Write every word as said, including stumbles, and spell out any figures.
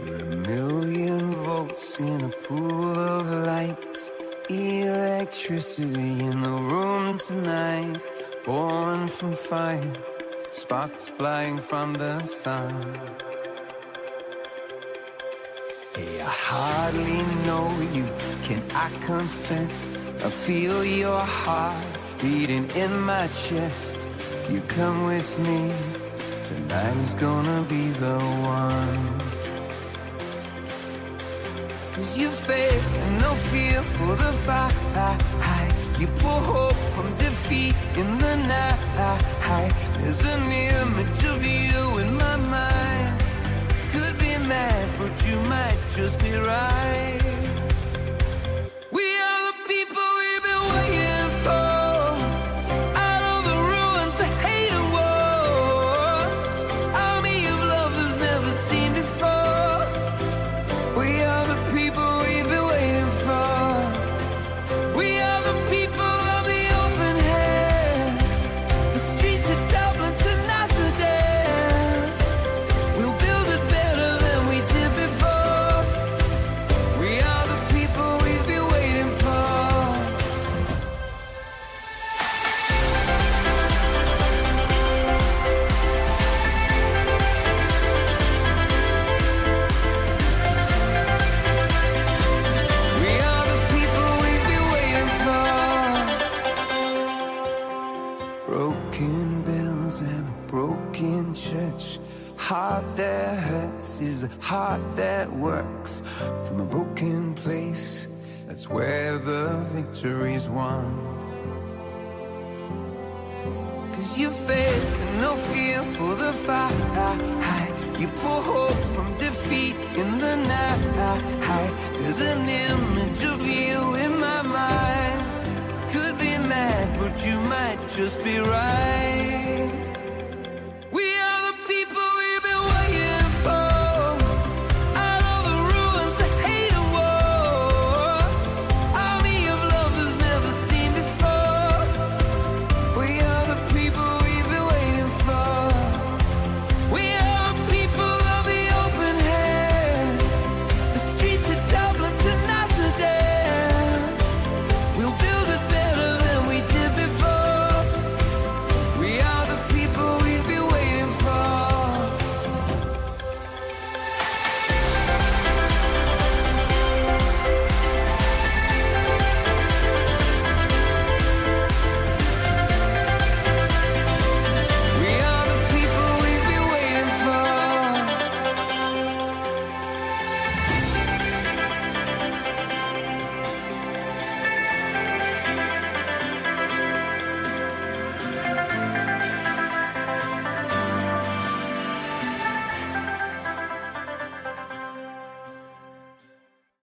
We're a million volts in a pool of light, electricity in the room tonight, born from fire, sparks flying from the sun. Hey, I hardly know you, can I confess? I feel your heart beating in my chest. If you come with me, tonight is gonna be the one. Cause you faith and no fear for the fight. You pull hope from defeat in the night. There's an image of you in my mind. Could be mad, but you might just be right. We are the people we've been waiting for. Out of the ruins of hate and war, army of lovers never seen before. We are the people we've been waiting for. We are the people of the open hand, the streets of Dublin to Amsterdam. We'll build it better than we did before. We are the people we've been waiting for. We are the people we've been waiting for. Broken bells and a broken church. Heart that hurts is a heart that works. From a broken place, that's where the victory's won. Cause you faith and no fear for the fight. You pull hope from defeat in the night. There's an image of you in my mind. Could be mad, but you might just be right.